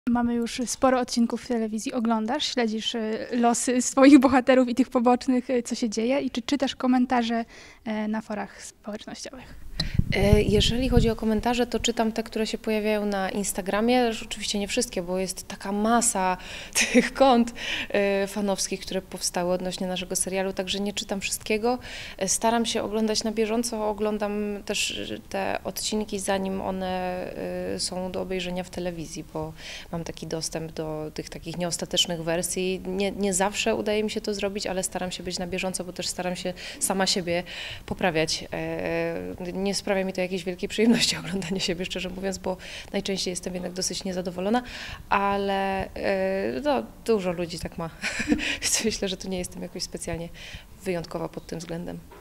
Mamy już sporo odcinków w telewizji. Oglądasz, śledzisz losy swoich bohaterów i tych pobocznych, co się dzieje i czy czytasz komentarze na forach społecznościowych? Jeżeli chodzi o komentarze, to czytam te, które się pojawiają na Instagramie. Oczywiście nie wszystkie, bo jest taka masa tych kont fanowskich, które powstały odnośnie naszego serialu, także nie czytam wszystkiego. Staram się oglądać na bieżąco, oglądam też te odcinki, zanim one są do obejrzenia w telewizji, bo mam taki dostęp do tych takich nieostatecznych wersji. Nie zawsze udaje mi się to zrobić, ale staram się być na bieżąco, bo też staram się sama siebie poprawiać. Nie sprawia mi to jakiejś wielkiej przyjemności oglądanie siebie, szczerze mówiąc, bo najczęściej jestem jednak dosyć niezadowolona, ale no, dużo ludzi tak ma. Myślę, że tu nie jestem jakoś specjalnie wyjątkowa pod tym względem.